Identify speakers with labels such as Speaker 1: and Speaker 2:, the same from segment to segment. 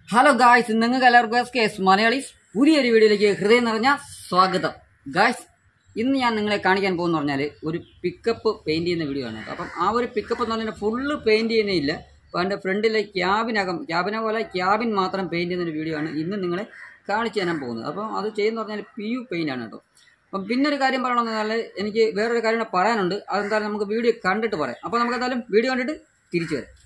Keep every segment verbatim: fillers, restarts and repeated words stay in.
Speaker 1: Hello guys, നിങ്ങൾക്ക് എല്ലാവർക്കും S K S Malayalees പുതിയൊരു വീഡിയോയിലേക്ക് ഹൃദയം നിറഞ്ഞ സ്വാഗതം. ഗായ്സ്, ഇന്ന് ഞാൻ നിങ്ങളെ കാണിക്കാൻ പോകുന്ന പറഞ്ഞാൽ ഒരു പിക്കപ്പ് പെയിൻറ് ചെയ്യുന്ന വീഡിയോ ആണ്. അപ്പം ആ ഒരു പിക്കപ്പ് എന്ന് പറഞ്ഞാൽ ഫുള്ള് പെയിൻറ് ചെയ്യുന്നില്ല. അപ്പോൾ അതിൻ്റെ ഫ്രണ്ടിലെ ക്യാബിനകം ക്യാബിനെ പോലെ ക്യാബിൻ മാത്രം പെയിൻറ് ചെയ്യുന്ന ഒരു വീഡിയോ ആണ് ഇന്ന് നിങ്ങളെ കാണിച്ചു തരാൻ പോകുന്നത്. അപ്പം അത് ചെയ്യുന്ന പറഞ്ഞാൽ പി യു പെയിൻ്റ് ആണ് കേട്ടോ. അപ്പം പിന്നെ ഒരു കാര്യം പറയണമെന്ന് പറഞ്ഞാൽ എനിക്ക് വേറൊരു കാര്യം കൂടെ പറയാനുണ്ട്. അതെന്തായാലും നമുക്ക് വീഡിയോ കണ്ടിട്ട് പറയാം. അപ്പോൾ നമുക്ക് എന്തായാലും വീഡിയോ കണ്ടിട്ട് തിരിച്ചു വരാം.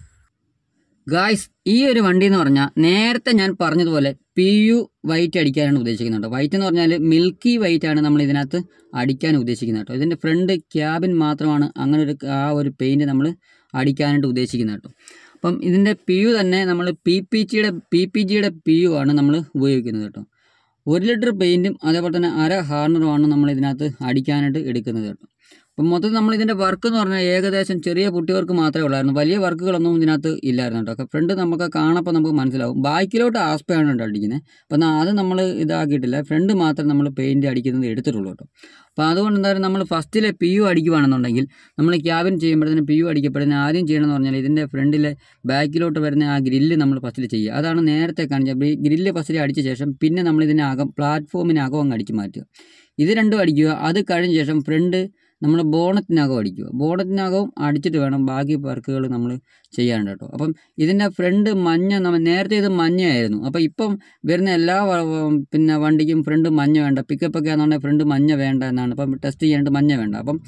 Speaker 1: ഗായ്സ്, ഈ ഒരു വണ്ടി എന്ന് പറഞ്ഞാൽ നേരത്തെ ഞാൻ പറഞ്ഞതുപോലെ പി യു വൈറ്റ് അടിക്കാനാണ് ഉദ്ദേശിക്കുന്നത് കേട്ടോ. വൈറ്റ് എന്ന് പറഞ്ഞാൽ മിൽക്കി വൈറ്റ് ആണ് നമ്മൾ ഇതിനകത്ത് അടിക്കാൻ ഉദ്ദേശിക്കുന്നത് കേട്ടോ. ഇതിൻ്റെ ഫ്രണ്ട് ക്യാബിൻ മാത്രമാണ് അങ്ങനെ ഒരു ആ ഒരു പെയിൻറ്റ് നമ്മൾ അടിക്കാനായിട്ട് ഉദ്ദേശിക്കുന്നത് കേട്ടോ. അപ്പം ഇതിൻ്റെ പി യു തന്നെ നമ്മൾ പി പി ജിയുടെ പി പി ജിയുടെ പി യു ആണ് നമ്മൾ ഉപയോഗിക്കുന്നത് കേട്ടോ. ഒരു ലിറ്റർ പെയിൻറ്റും അതേപോലെ തന്നെ അര ഹാർണറുമാണ് നമ്മൾ ഇതിനകത്ത് അടിക്കാനായിട്ട് എടുക്കുന്നത് കേട്ടോ. അപ്പം മൊത്തത്തിൽ നമ്മൾ ഇതിൻ്റെ വർക്ക് എന്ന് പറഞ്ഞാൽ ഏകദേശം ചെറിയ പുട്ടി വർക്ക് മാത്രമേ ഉള്ളായിരുന്നു. വലിയ വർക്കുകളൊന്നും ഇതിനകത്ത് ഇല്ലായിരുന്നു കേട്ടോ. ഫ്രണ്ട് നമുക്ക് കാണപ്പോൾ നമുക്ക് മനസ്സിലാവും. ബാക്കിലോട്ട് ആസ്പയാണ് കേട്ടോ അടിക്കുന്നത്. അപ്പം അത് നമ്മൾ ഇതാക്കിയിട്ടില്ല. ഫ്രണ്ട് മാത്രം നമ്മൾ പെയിൻറ്റ് അടിക്കുന്നത് എടുത്തിട്ടുള്ളൂ കേട്ടോ. അപ്പോൾ അതുകൊണ്ട് എന്തായാലും നമ്മൾ ഫസ്റ്റിലെ പി യു അടിക്കുവാണെന്നുണ്ടെങ്കിൽ നമ്മൾ ക്യാബിൻ ചെയ്യുമ്പോഴത്തേന് പി യു അടിക്കപ്പെടുന്നതിന് ആദ്യം ചെയ്യണമെന്ന് പറഞ്ഞാൽ ഇതിൻ്റെ ഫ്രണ്ടിലെ ബാക്കിലോട്ട് വരുന്ന ആ ഗ്രില്ല് നമ്മൾ ഫസ്റ്റിൽ ചെയ്യുക. അതാണ് നേരത്തെ കാണിച്ചത്. ഗ്രില്ല് ഫസ്റ്റിൽ അടിച്ച ശേഷം പിന്നെ നമ്മൾ ഇതിനകം പ്ലാറ്റ്ഫോമിനകം അങ്ങ് അടിച്ച് മാറ്റുക. ഇത് രണ്ടും അടിക്കുക. അത് കഴിഞ്ഞ ശേഷം ഫ്രണ്ട് നമ്മൾ ബോണറ്റിനകം അടിക്കുക. ബോണറ്റിനകവും അടിച്ചിട്ട് വേണം ബാക്കി വർക്കുകൾ നമ്മൾ ചെയ്യാനുണ്ട് കേട്ടോ. അപ്പം ഇതിൻ്റെ ഫ്രണ്ട് മഞ്ഞ നമ്മൾ നേരത്തെ ഇത് മഞ്ഞയായിരുന്നു. അപ്പോൾ ഇപ്പം വരുന്ന എല്ലാ പിന്നെ വണ്ടിക്കും ഫ്രണ്ട് മഞ്ഞ വേണ്ട. പിക്കപ്പൊക്കെ ആണെന്നുണ്ടെങ്കിൽ ഫ്രണ്ട് മഞ്ഞ വേണ്ട എന്നാണ്. അപ്പം ടെസ്റ്റ് ചെയ്യാനായിട്ട് മഞ്ഞ വേണ്ട. അപ്പം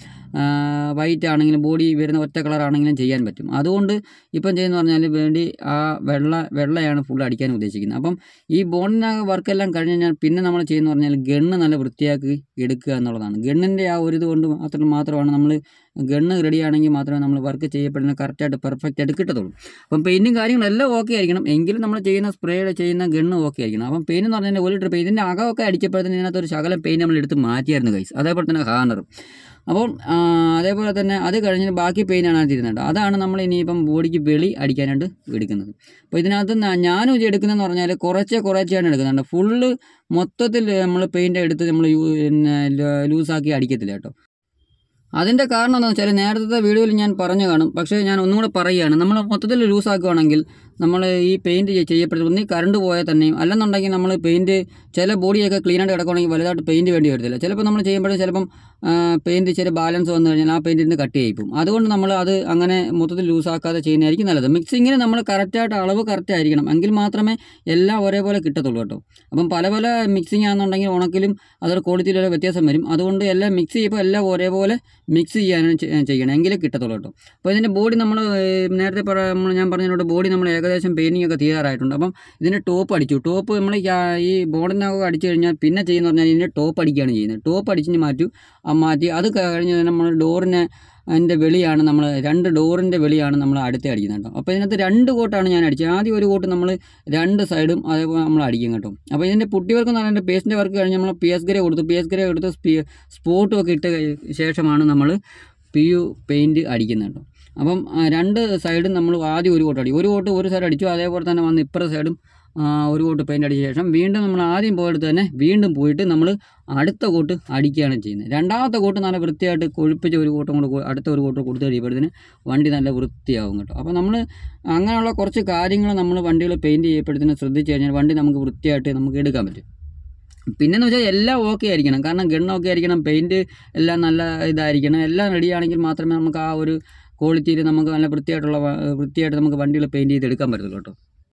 Speaker 1: വൈറ്റ് ആണെങ്കിലും ബോഡി വരുന്ന ഒറ്റ കളറാണെങ്കിലും ചെയ്യാൻ പറ്റും. അതുകൊണ്ട് ഇപ്പം ചെയ്യുന്ന പറഞ്ഞാൽ വേണ്ടി ആ വെള്ള വെള്ളയാണ് ഫുൾ അടിക്കാൻ ഉദ്ദേശിക്കുന്നത്. അപ്പം ഈ ബോണിന് വർക്കെല്ലാം കഴിഞ്ഞ് കഴിഞ്ഞാൽ പിന്നെ നമ്മൾ ചെയ്യുന്ന പറഞ്ഞാൽ ഗണ്ണ് നല്ല വൃത്തിയാക്കി എടുക്കുക എന്നുള്ളതാണ്. ഗണ്ണിൻ്റെ ആ ഒരു ഇത് കൊണ്ട് മാത്രം മാത്രമാണ് നമ്മൾ ഗണ്ണ് റെഡിയാണെങ്കിൽ മാത്രമേ നമ്മൾ വർക്ക് ചെയ്യപ്പെടുന്ന കറക്റ്റായിട്ട് പെർഫെക്റ്റ് ആയിട്ട് കിട്ടത്തുള്ളൂ. അപ്പം പെയിൻറ്റും കാര്യങ്ങളെല്ലാം ഓക്കെ ആയിരിക്കണം. എങ്കിലും നമ്മൾ ചെയ്യുന്ന സ്പ്രേ ചെയ്യുന്ന ഗണ്ണ് ഓക്കെ ആയിരിക്കണം. അപ്പം പെയിൻ എന്ന് പറഞ്ഞാൽ ഒരു ലിറ്റർ പെയിൻറ്റിൻ്റെ അകമൊക്കെ അടിച്ചപ്പോഴത്തേന് ഇതിനകത്ത് ഒരു ശകലം പെയിൻ നമ്മൾ എടുത്ത് മാറ്റിയായിരുന്നു ഗൈസ്. അതേപോലെ തന്നെ ഹാർണറും. അപ്പോൾ അതേപോലെ തന്നെ അത് കഴിഞ്ഞ് ബാക്കി പെയിനാണ് തിരുന്നുണ്ട്. അതാണ് നമ്മൾ ഇനിയിപ്പം ബോഡിക്ക് വെളി അടിക്കാനായിട്ട് എടുക്കുന്നത്. അപ്പോൾ ഇതിനകത്ത് ഞാനും ഇത് എടുക്കുന്നതെന്ന് പറഞ്ഞാൽ കുറച്ചേ കുറച്ചാണ് എടുക്കുന്നുണ്ട്. ഫുള്ള് മൊത്തത്തിൽ നമ്മൾ പെയിൻ്റ് എടുത്ത് നമ്മൾ പിന്നെ ലൂസാക്കി അടിക്കത്തില്ല കേട്ടോ. അതിൻ്റെ കാരണം എന്താണെന്ന് വെച്ചാൽ നേരത്തെ വീഡിയോയിൽ ഞാൻ പറഞ്ഞു കാണും. പക്ഷേ ഞാൻ ഒന്നും കൂടെ പറയുകയാണ്. നമ്മൾ മൊത്തത്തിൽ ലൂസാക്കുകയാണെങ്കിൽ നമ്മൾ ഈ പെയിൻറ്റ് ചെയ്യപ്പെടുന്നത് ഒന്നീ കറണ്ട് പോയാൽ തന്നെയും അല്ലെന്നുണ്ടെങ്കിൽ നമ്മൾ പെയിൻറ്റ് ചില ബോഡിയൊക്കെ ക്ലീനായിട്ട് കിടക്കുകയാണെങ്കിൽ വലുതായിട്ട് പെയിൻറ്റ് വേണ്ടി വരത്തില്ല. ചിലപ്പോൾ നമ്മൾ ചെയ്യുമ്പോഴേ ചിലപ്പം പെയിൻറ്റ് ചില ബാലൻസ് വന്നു കഴിഞ്ഞാൽ ആ പെയിൻറ്റിന് കട്ട് ചെയ്യിപ്പം. അതുകൊണ്ട് നമ്മൾ അത് അങ്ങനെ മൊത്തത്തിൽ ലൂസാക്കാതെ ചെയ്യുന്നതായിരിക്കും നല്ലത്. മിക്സിങ്ങിന് നമ്മൾ കറക്റ്റായിട്ട് അളവ് കറക്റ്റ് ആയിരിക്കണം. എങ്കിൽ മാത്രമേ എല്ലാം ഒരേപോലെ കിട്ടത്തുള്ളൂ കേട്ടോ. അപ്പം പല പല മിക്സിങ് ആണെന്നുണ്ടെങ്കിൽ ഉണക്കിലും അതൊരു ക്വാളിറ്റിയിലുള്ള വ്യത്യാസം വരും. അതുകൊണ്ട് എല്ലാം മിക്സ് ചെയ്യുമ്പോൾ എല്ലാം ഒരേപോലെ മിക്സ് ചെയ്യാനും ചെയ്യണം, എങ്കിലേ കിട്ടത്തുള്ളൂ കേട്ടോ. അപ്പോൾ ഇതിൻ്റെ ബോഡി നമ്മൾ നേരത്തെ നമ്മൾ ഞാൻ പറഞ്ഞതിനോട് ബോഡി നമ്മൾ ഏകദേശം പെയിൻറ്റിംഗ് ഒക്കെ തീരാറായിട്ടുണ്ട്. അപ്പം ഇതിൻ്റെ ടോപ്പ് അടിച്ചു. ടോപ്പ് നമ്മൾ ഈ ബോർഡിനകം അടിച്ചു കഴിഞ്ഞാൽ പിന്നെ ചെയ്യുന്ന പറഞ്ഞാൽ ഇതിൻ്റെ ടോപ്പ് അടിക്കുകയാണ് ചെയ്യുന്നത്. ടോപ്പ് അടിച്ചിട്ട് മാറ്റി മാറ്റി അത് കഴിഞ്ഞ് നമ്മൾ ഡോറിനെ അതിൻ്റെ വെളിയാണ് നമ്മൾ രണ്ട് ഡോറിൻ്റെ വെളിയാണ് നമ്മൾ അടുത്ത് അടിക്കുന്നത് കേട്ടോ. അപ്പോൾ ഇതിനകത്ത് രണ്ട് കോട്ടാണ് ഞാൻ അടിച്ചത്. ആദ്യം ഒരു കോട്ട് നമ്മൾ രണ്ട് സൈഡും അതേപോലെ നമ്മൾ അടിക്കും കേട്ടോ. അപ്പോൾ ഇതിൻ്റെ പുട്ടി വർക്ക് എന്ന് പറഞ്ഞാൽ പേസ്റ്റിൻ്റെ വർക്ക് കഴിഞ്ഞ് നമ്മൾ പി എസ് ഗ്രേ കൊടുത്തു. പി എസ് ഗ്രേ കൊടുത്ത് സ്പോട്ടും ഒക്കെ ഇട്ട ശേഷമാണ് നമ്മൾ പി യു പെയിൻറ്റ് അടിക്കുന്നത് കേട്ടോ. അപ്പം രണ്ട് സൈഡും നമ്മൾ ആദ്യം ഒരു കോട്ട് അടിക്കും. ഒരു കോട്ട് ഒരു സൈഡ് അടിച്ചു. അതേപോലെ തന്നെ വന്ന് ഇപ്പുറ സൈഡും ഒരു കോട്ട് പെയിൻറ്റ് അടിച്ച ശേഷം വീണ്ടും നമ്മൾ ആദ്യം പോയെടുത്ത് തന്നെ വീണ്ടും പോയിട്ട് നമ്മൾ അടുത്ത കോട്ട് അടിക്കുകയാണ് ചെയ്യുന്നത്. രണ്ടാമത്തെ കോട്ട് നല്ല വൃത്തിയായിട്ട് കൊഴുപ്പിച്ച് ഒരു കോട്ടും കൂടെ അടുത്ത ഒരു കോട്ട് കൊടുത്ത് കഴിയുമ്പോഴത്തേന് വണ്ടി നല്ല വൃത്തിയാവും കേട്ടോ. അപ്പോൾ നമ്മൾ അങ്ങനെയുള്ള കുറച്ച് കാര്യങ്ങൾ നമ്മൾ വണ്ടികൾ പെയിൻറ്റ് ചെയ്യപ്പെടുന്നതിന് ശ്രദ്ധിച്ച് കഴിഞ്ഞാൽ വണ്ടി നമുക്ക് വൃത്തിയായിട്ട് നമുക്ക് എടുക്കാൻ പറ്റും. പിന്നെന്ന് വെച്ചാൽ എല്ലാം ഓക്കെ ആയിരിക്കണം. കാരണം ഗണ്ണൊക്കെ ആയിരിക്കണം, പെയിൻറ്റ് എല്ലാം നല്ല ഇതായിരിക്കണം. എല്ലാം റെഡിയാണെങ്കിൽ മാത്രമേ നമുക്ക് ആ ഒരു ക്വാളിറ്റിയിൽ നമുക്ക് നല്ല വൃത്തിയായിട്ടുള്ള വൃത്തിയായിട്ട് നമുക്ക് വണ്ടികൾ പെയിൻറ്റ് ചെയ്ത് എടുക്കാൻ പറ്റുള്ളൂ കേട്ടോ.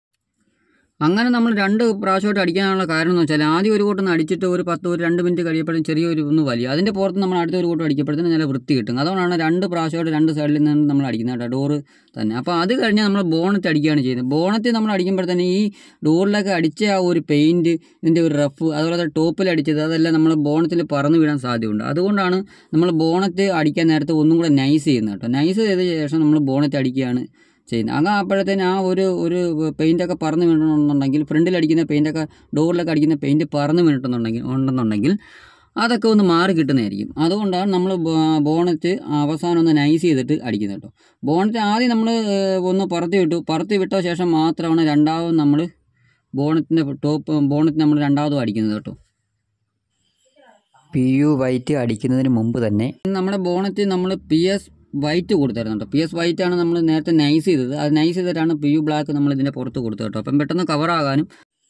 Speaker 1: അങ്ങനെ നമ്മൾ രണ്ട് പ്രാവശ്യമായിട്ട് അടിക്കാനുള്ള കാരണം എന്ന് വെച്ചാൽ ആദ്യം ഒരു കൂട്ടം അടിച്ചിട്ട് ഒരു പത്ത് ഒരു രണ്ട് മിനിറ്റ് കഴിയപ്പോഴും ചെറിയൊരു ഒന്ന് വലിയ അതിൻ്റെ പുറത്ത് നമ്മൾ അടുത്ത ഒരു കൂട്ടം അടിക്കപ്പെടുന്നതിന് നല്ല വൃത്തി കിട്ടും. അതുകൊണ്ടാണ് രണ്ട് പ്രാവശ്യമായിട്ട് രണ്ട് സൈഡിൽ നിന്ന് നമ്മൾ അടിക്കുന്നത് കേട്ടോ, ഡോറ് തന്നെ. അപ്പോൾ അത് കഴിഞ്ഞാൽ നമ്മൾ ബോണറ്റ് അടിക്കുകയാണ് ചെയ്യുന്നത്. ബോണറ്റ് നമ്മൾ അടിക്കുമ്പോഴത്തേന് ഈ ഡോറിലൊക്കെ അടിച്ച ആ ഒരു പെയിൻറ്റ് ഇതിൻ്റെ ഒരു റഫ് അതുപോലെ തന്നെ ടോപ്പിൽ അടിച്ചത് അതെല്ലാം നമ്മൾ ബോണറ്റിൽ പറന്ന് വീഴാൻ സാധ്യതയുണ്ട്. അതുകൊണ്ടാണ് നമ്മൾ ബോണറ്റ് അടിക്കാൻ നേരത്തെ ഒന്നും കൂടെ നൈസ് ചെയ്യുന്നത് കേട്ടോ. നൈസ് ചെയ്ത ശേഷം നമ്മൾ ബോണറ്റ് അടിക്കുകയാണ് ചെയ്യുന്നത്. അങ്ങനെ അപ്പോഴത്തേന് ആ ഒരു ഒരു പെയിൻറ്റൊക്കെ പറന്ന് വീണിട്ടുണ്ടെങ്കിൽ ഫ്രണ്ടിലടിക്കുന്ന പെയിൻറ്റൊക്കെ ഡോറിലൊക്കെ അടിക്കുന്ന പെയിൻറ്റ് പറന്ന് വീണിട്ടുണ്ടെങ്കിൽ ഉണ്ടെന്നുണ്ടെങ്കിൽ അതൊക്കെ ഒന്ന് മാറി കിട്ടുന്നതായിരിക്കും. അതുകൊണ്ടാണ് നമ്മൾ ബോണറ്റ് അവസാനം ഒന്ന് നൈസ് ചെയ്തിട്ട് അടിക്കുന്നത് കേട്ടോ. ബോണറ്റ് ആദ്യം നമ്മൾ ഒന്ന് പറത്തി വിട്ടു. പറത്തി വിട്ട ശേഷം മാത്രമാണ് രണ്ടാമതും നമ്മൾ ബോണറ്റിൻ്റെ ടോപ്പ് ബോണറ്റ് നമ്മൾ രണ്ടാമതും അടിക്കുന്നത് കേട്ടോ. പി യു വൈറ്റ് അടിക്കുന്നതിന് മുമ്പ് തന്നെ നമ്മുടെ ബോണറ്റ് നമ്മൾ പി എസ് വൈറ്റ് കൊടുത്തായിരുന്നു കേട്ടോ. പി എസ് വൈറ്റ് ആണ് നമ്മൾ നേരത്തെ നൈസ് ചെയ്തത്. അത് നൈസ് ചെയ്തിട്ടാണ് പി യു ബ്ലാക്ക് നമ്മൾ ഇതിൻ്റെ പുറത്ത് കൊടുത്തത് കേട്ടോ. അപ്പം പെട്ടെന്ന് കവറാകാനും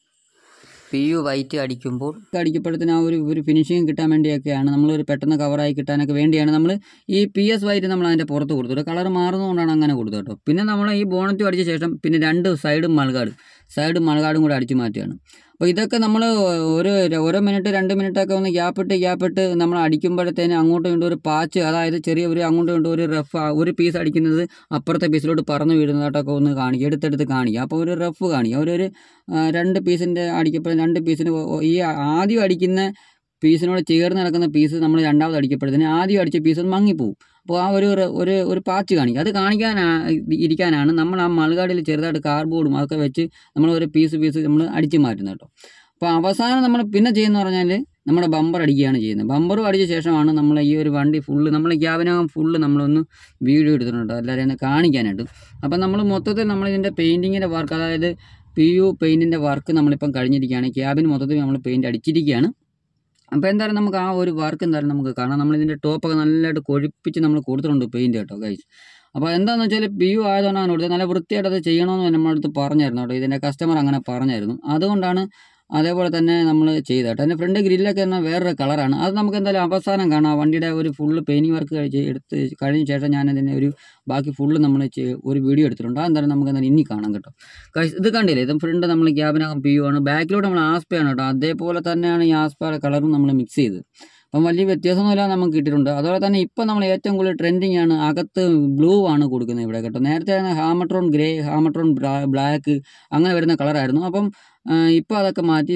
Speaker 1: പി യു വൈറ്റ് അടിക്കുമ്പോൾ അടിക്കപ്പെടുത്തിന് ആ ഒരു ഒരു ഫിനിഷിങ് കിട്ടാൻ വേണ്ടിയൊക്കെയാണ്, നമ്മളൊരു പെട്ടെന്ന് കവറായി കിട്ടാനൊക്കെ വേണ്ടിയാണ് നമ്മൾ ഈ പി എസ് വൈറ്റ് നമ്മൾ അതിൻ്റെ പുറത്ത് കൊടുത്തത്. കളർ മാറുന്നതുകൊണ്ടാണ് അങ്ങനെ കൊടുത്തത് കേട്ടോ. പിന്നെ നമ്മൾ ഈ ബോണറ്റും അടിച്ച ശേഷം പിന്നെ രണ്ട് സൈഡും മൾഗാർഡ് സൈഡും മൾഗാർഡും കൂടെ അടിച്ചു മാറ്റുകയാണ്. അപ്പോൾ ഇതൊക്കെ നമ്മൾ ഒരു ഓരോ മിനിറ്റ് രണ്ട് മിനിറ്റൊക്കെ ഒന്ന് ഗ്യാപ്പിട്ട് ഗ്യാപ്പിട്ട് നമ്മൾ അടിക്കുമ്പോഴത്തേന് അങ്ങോട്ടും ഇങ്ങോട്ടും ഒരു പാച്ച്, അതായത് ചെറിയ ഒരു അങ്ങോട്ടും ഇങ്ങോട്ടും ഒരു റഫ്, ഒരു പീസ് അടിക്കുന്നത് അപ്പുറത്തെ പീസിലോട്ട് പറന്ന് വീഴുന്നതായിട്ടൊക്കെ ഒന്ന് കാണിക്കുക, എടുത്തെടുത്ത് കാണിക്കുക. അപ്പോൾ ഒരു റഫ് കാണിക്കുക. ഒരു ഒരു രണ്ട് പീസിൻ്റെ അടിക്കപ്പോൾ രണ്ട് പീസിന് ഈ ആദ്യം അടിക്കുന്ന പീസിനോട് ചേർന്ന് നടക്കുന്ന പീസ് നമ്മൾ രണ്ടാമത് അടിക്കപ്പെടുന്നതിന് ആദ്യം അടിച്ച പീസ് ഒന്ന് മങ്ങിപ്പോവും. അപ്പോൾ ആ ഒരു ഒരു ഒരു പാച്ച് കാണിക്കുക. അത് കാണിക്കാനാ ഇരിക്കാനാണ് നമ്മൾ ആ മൾഗാർഡിൽ ചെറുതായിട്ട് കാർഡ്ബോർഡും അതൊക്കെ വെച്ച് നമ്മൾ ഒരു പീസ് പീസ് നമ്മൾ അടിച്ച് മാറ്റുന്നത് കേട്ടോ. അപ്പോൾ അവസാനം നമ്മൾ പിന്നെ ചെയ്യുന്നത് പറഞ്ഞാൽ നമ്മുടെ ബമ്പർ അടിക്കുകയാണ് ചെയ്യുന്നത്. ബമ്പറും അടിച്ച ശേഷമാണ് നമ്മൾ ഈ ഒരു വണ്ടി ഫുള്ള് നമ്മൾ ക്യാബിനകം ഫുള്ള് നമ്മളൊന്ന് വീഡിയോ എടുത്തിട്ടുണ്ട് എല്ലാവരെയും ഒന്ന് കാണിക്കാനായിട്ട്. അപ്പം നമ്മൾ മൊത്തത്തിൽ നമ്മളിതിൻ്റെ പെയിൻറ്റിങ്ങിൻ്റെ വർക്ക്, അതായത് പി യു പെയിൻറ്റിൻ്റെ വർക്ക് നമ്മളിപ്പം കഴിഞ്ഞിരിക്കുകയാണ്. ക്യാബിന് മൊത്തത്തിൽ നമ്മൾ പെയിൻറ്റ് അടിച്ചിരിക്കുകയാണ്. അപ്പോൾ എന്തായാലും നമുക്ക് ആ ഒരു വർക്ക് എന്തായാലും നമുക്ക് കാണാം. നമ്മളിതിൻ്റെ ടോപ്പൊക്കെ നല്ലതായിട്ട് കൊഴിപ്പിച്ച് നമ്മൾ കൊടുത്തിട്ടുണ്ട് പെയിൻറ്റ് കേട്ടോ ഗൈസ്. അപ്പോൾ എന്താണെന്ന് വെച്ചാൽ പി യു ആയതുകൊണ്ടാണ് കൊടുത്തത്. നല്ല വൃത്തിയായിട്ട് അത് ചെയ്യണമെന്ന് നമ്മളടുത്ത് പറഞ്ഞായിരുന്നു കേട്ടോ. ഇതിൻ്റെ കസ്റ്റമർ അങ്ങനെ പറഞ്ഞായിരുന്നു. അതുകൊണ്ടാണ് അതേപോലെ തന്നെ നമ്മൾ ചെയ്ത കേട്ടോ. അതിൻ്റെ ഫ്രണ്ട് ഗ്രില്ലൊക്കെ എന്നാൽ വേറൊരു കളറാണ്. അത് നമുക്ക് എന്തായാലും അവസാനം കാണാം. വണ്ടിയുടെ ഒരു ഫുള്ള് പെയിൻറ്റിങ് വർക്ക് കഴിച്ച് എടുത്ത് കഴിഞ്ഞ ശേഷം ഞാനതിൻ്റെ ഒരു ബാക്കി ഫുള്ള് നമ്മൾ ഒരു വീഡിയോ എടുത്തിട്ടുണ്ട്. അതെന്തായാലും നമുക്ക് എന്തായാലും ഇനി കാണാം കേട്ടോ. ഇത് കണ്ടില്ലേ, ഇത് ഫ്രണ്ട് നമ്മൾ ക്യാബിനകം പി യു ആണ്, ബാക്കിലോട്ട് നമ്മൾ ആസ്പയാണ് കേട്ടോ. അതേപോലെ തന്നെയാണ് ഈ ആസ്പയുടെ കളറും നമ്മൾ മിക്സ് ചെയ്ത്. അപ്പം വലിയ വ്യത്യാസമൊന്നുമില്ല നമുക്ക് കിട്ടിയിട്ടുണ്ട്. അതുപോലെ തന്നെ ഇപ്പം നമ്മൾ ഏറ്റവും കൂടുതൽ ട്രെൻഡിങ് ആണ്, അകത്ത് ബ്ലൂ ആണ് കൊടുക്കുന്നത് ഇവിടെ കേട്ടോ. നേരത്തെ ഹാമട്രോൺ ഗ്രേ, ഹാമട്രോൺ ബ്ലാക്ക് അങ്ങനെ വരുന്ന കളറായിരുന്നു. അപ്പം ഇപ്പോൾ അതൊക്കെ മാറ്റി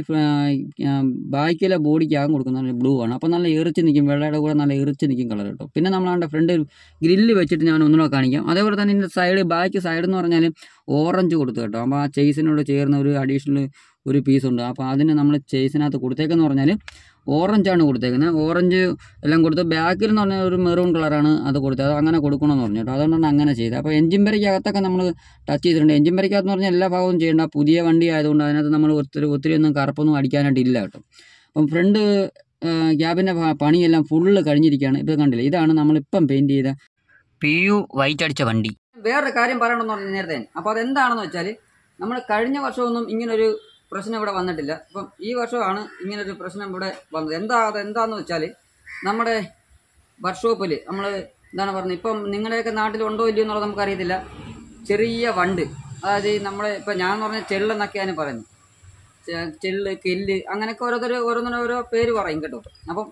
Speaker 1: ബാക്കിലെ ബോഡിക്കാകും കൊടുക്കുന്നത് ബ്ലൂ ആണ്. അപ്പോൾ നല്ല എറിച്ച് നിൽക്കും, വെള്ളയുടെ കൂടെ നല്ല എറിച്ച് നിൽക്കും കളർ കേട്ടോ. പിന്നെ നമ്മളതിൻ്റെ ഫ്രണ്ട് ഗ്രില്ല് വെച്ചിട്ട് ഞാൻ ഒന്നുകൂടെ കാണിക്കാം. അതേപോലെ തന്നെ ഇതിൻ്റെ സൈഡ്, ബാക്ക് സൈഡ് എന്ന് പറഞ്ഞാൽ ഓറഞ്ച് കൊടുത്തു കേട്ടോ. അപ്പോൾ ആ ചേസിനോട് ചേർന്ന ഒരു അഡീഷണൽ ഒരു പീസുണ്ട്. അപ്പോൾ അതിന് നമ്മൾ ചേസിനകത്ത് കൊടുത്തേക്കെന്ന് പറഞ്ഞാൽ ഓറഞ്ചാണ് കൊടുത്തേക്കുന്നത്. ഓറഞ്ച് എല്ലാം കൊടുത്ത് ബാക്കിൽ എന്ന് പറഞ്ഞാൽ ഒരു മെറൂൺ കളറാണ് അത് കൊടുത്തത്. അത് അങ്ങനെ കൊടുക്കണമെന്ന് പറഞ്ഞു കേട്ടോ. അതുകൊണ്ടാണ് അങ്ങനെ ചെയ്തത്. അപ്പോൾ എഞ്ചിൻ ബ്രേക്കകത്തൊക്കെ നമ്മൾ ടച്ച് ചെയ്തിട്ടുണ്ട്. എഞ്ചിൻ ബ്രേക്കകത്ത് പറഞ്ഞാൽ എല്ലാ ഭാഗവും ചെയ്യേണ്ട, പുതിയ വണ്ടി ആയതുകൊണ്ട് അതിനകത്ത് നമ്മൾ ഒത്തിരി ഒത്തിരി ഒന്നും കറുപ്പൊന്നും അടിക്കാനായിട്ട് ഇല്ല കേട്ടോ. അപ്പം ഫ്രണ്ട് ക്യാബിൻ്റെ പണിയെല്ലാം ഫുള്ള് കഴിഞ്ഞിരിക്കുകയാണ്. ഇത് കണ്ടില്ല, ഇതാണ് നമ്മളിപ്പം പെയിൻറ്റ് ചെയ്ത പി യു വൈറ്റ് അടിച്ച വണ്ടി. വേറൊരു കാര്യം പറയണമെന്ന് പറഞ്ഞു നേരത്തെ. അപ്പോൾ അതെന്താണെന്ന് വെച്ചാൽ നമ്മൾ കഴിഞ്ഞ വർഷമൊന്നും ഇങ്ങനൊരു പ്രശ്നം ഇവിടെ വന്നിട്ടില്ല. അപ്പം ഈ വർഷമാണ് ഇങ്ങനൊരു പ്രശ്നം ഇവിടെ വന്നത്. എന്താ അത് എന്താന്ന് വെച്ചാൽ നമ്മുടെ വർക്ക്ഷോപ്പിൽ നമ്മൾ എന്താണ് പറഞ്ഞത്, ഇപ്പം നിങ്ങളുടെയൊക്കെ നാട്ടിലുണ്ടോ ഇല്ലയോ എന്നുള്ളത് നമുക്കറിയത്തില്ല, ചെറിയ വണ്ട്, അതായത് നമ്മളെ ഇപ്പം ഞാൻ പറഞ്ഞ ചെള്ളെന്നൊക്കെയാണ് പറയുന്നത്. ചെള്ള്, കെല്ല്, അങ്ങനെയൊക്കെ ഓരോരുത്തർ ഓരോന്നിനും ഓരോ പേര് പറയും കേട്ടോ. അപ്പം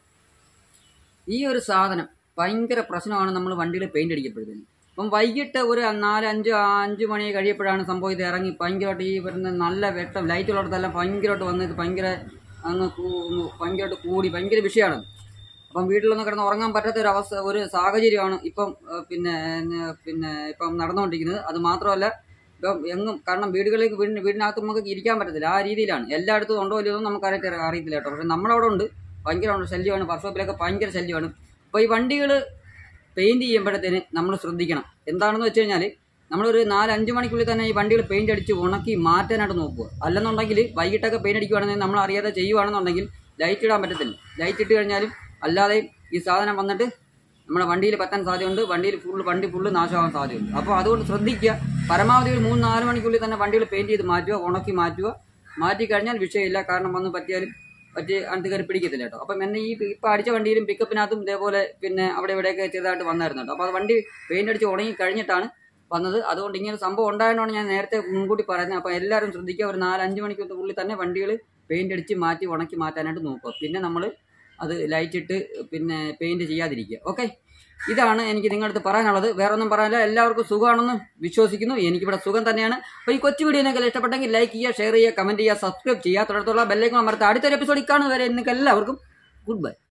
Speaker 1: ഈ ഒരു സാധനം ഭയങ്കര പ്രശ്നമാണ് നമ്മൾ വണ്ടിയിൽ പെയിൻ്റ് അടിക്കപ്പെടുന്നത്. അപ്പം വൈകിട്ട് ഒരു നാല് അഞ്ച് അഞ്ച് മണി കഴിയപ്പോഴാണ് സംഭവം ഇത് ഇറങ്ങി ഭയങ്കരമായിട്ട് ഈ വരുന്ന നല്ല വെട്ടം ലൈറ്റുള്ളിടത്തെല്ലാം ഭയങ്കരമായിട്ട് വന്ന് ഇത് ഭയങ്കര അങ്ങ് ഭയങ്കരമായിട്ട് കൂടി ഭയങ്കര വിഷയമാണ്. അപ്പം വീട്ടിലൊന്നും കിടന്ന് ഉറങ്ങാൻ പറ്റാത്ത ഒരു അവസ്ഥ, ഒരു സാഹചര്യമാണ് ഇപ്പം പിന്നെ പിന്നെ ഇപ്പം നടന്നുകൊണ്ടിരിക്കുന്നത്. അത് മാത്രമല്ല ഇപ്പം എങ്ങും, കാരണം വീടുകളിലേക്ക് വീടിന് വീടിനകത്ത് നമുക്ക് ഇരിക്കാൻ പറ്റത്തില്ല, ആ രീതിയിലാണ്. എല്ലായിടത്തും ഉണ്ടോ ഇല്ലയോ ഒന്നും നമുക്ക് അറിയത്തില്ല അറിയത്തില്ല കേട്ടോ. പക്ഷേ നമ്മളവിടെ ഉണ്ട്, ഭയങ്കര ശല്യമാണ്, വർക്ക്ഷോപ്പിലൊക്കെ ഭയങ്കര ശല്യമാണ്. അപ്പോൾ ഈ വണ്ടികൾ പെയിൻറ്റ് ചെയ്യുമ്പോഴത്തേന് നമ്മൾ ശ്രദ്ധിക്കണം. എന്താണെന്ന് വെച്ച് കഴിഞ്ഞാൽ നമ്മളൊരു നാല് അഞ്ച് മണിക്കുള്ളിൽ തന്നെ ഈ വണ്ടികൾ പെയിൻറ്റ് അടിച്ച് ഉണക്കി മാറ്റാനായിട്ട് നോക്കുക. അല്ലെന്നുണ്ടെങ്കിൽ വൈകിട്ടൊക്കെ പെയിൻറ്റ് അടിക്കുകയാണെങ്കിൽ നമ്മൾ അറിയാതെ ചെയ്യുകയാണെന്നുണ്ടെങ്കിൽ ലൈറ്റ് ഇടാൻ പറ്റത്തില്ല. ലൈറ്റ് ഇട്ട് കഴിഞ്ഞാലും അല്ലാതെയും ഈ സാധനം വന്നിട്ട് നമ്മുടെ വണ്ടിയിൽ പറ്റാൻ സാധ്യതയുണ്ട്, വണ്ടിയിൽ ഫുള്ള് വണ്ടി ഫുള്ള് നാശമാകാൻ സാധ്യതയുണ്ട്. അപ്പോൾ അതുകൊണ്ട് ശ്രദ്ധിക്കുക. പരമാവധി ഒരു മൂന്ന് നാല് മണിക്കുള്ളിൽ തന്നെ വണ്ടികൾ പെയിൻറ്റ് ചെയ്ത് മാറ്റുക, ഉണക്കി മാറ്റുക. മാറ്റി കഴിഞ്ഞാൽ വിഷയമില്ല, കാരണം വന്ന് പറ്റിയാലും പറ്റി അടുത്ത് കയറി പിടിക്കത്തില്ല കേട്ടോ. അപ്പം എന്നെ ഈ ഇപ്പം അടിച്ച വണ്ടിയിലും പിക്കപ്പിനകത്തും ഇതേപോലെ പിന്നെ അവിടെ ഇവിടെയൊക്കെ ചെറുതായിട്ട് വന്നായിരുന്നു കേട്ടോ. അപ്പോൾ അത് വണ്ടി പെയിൻ്റ് അടിച്ച് ഉണങ്ങി കഴിഞ്ഞിട്ടാണ് വന്നത്. അതുകൊണ്ട് ഇങ്ങനെ സംഭവം ഉണ്ടായതുകൊണ്ടാണ് ഞാൻ നേരത്തെ മുൻകൂട്ടി പറയുന്നത്. അപ്പോൾ എല്ലാവരും ശ്രദ്ധിക്കുക, ഒരു നാല് അഞ്ച് മണിക്കൂറിനുള്ളിൽ തന്നെ വണ്ടികൾ പെയിൻ്റ് അടിച്ച് മാറ്റി ഉണക്കി മാറ്റാനായിട്ട് നോക്കുക. പിന്നെ നമ്മൾ അത് ലൈറ്റ് ഇട്ട് പിന്നെ പെയിൻറ്റ് ചെയ്യാതിരിക്കുക. ഓക്കെ, ഇതാണ് എനിക്ക് നിങ്ങളുടെ അടുത്ത് പറയാനുള്ളത്. വേറെ ഒന്നും പറയാനില്ല. എല്ലാവർക്കും സുഖമാണെന്ന് വിശ്വസിക്കുന്നു. എനിക്കിവിടെ സുഖം തന്നെയാണ്. അപ്പോൾ ഈ കൊച്ചു വീഡിയോ നിങ്ങൾക്ക് ഇഷ്ടപ്പെട്ടെങ്കിൽ ലൈക്ക് ചെയ്യുക, ഷെയർ ചെയ്യുക, കമൻറ്റ് ചെയ്യുക, സബ്സ്ക്രൈബ് ചെയ്യുക. തുടർന്നുള്ള ബെല്ലൈക്കൺ അമർത്തുക. അടുത്തൊരു എപ്പിസോഡിൽ കാണുന്നവരെ നിങ്ങൾക്ക് എല്ലാവർക്കും ഗുഡ് ബൈ.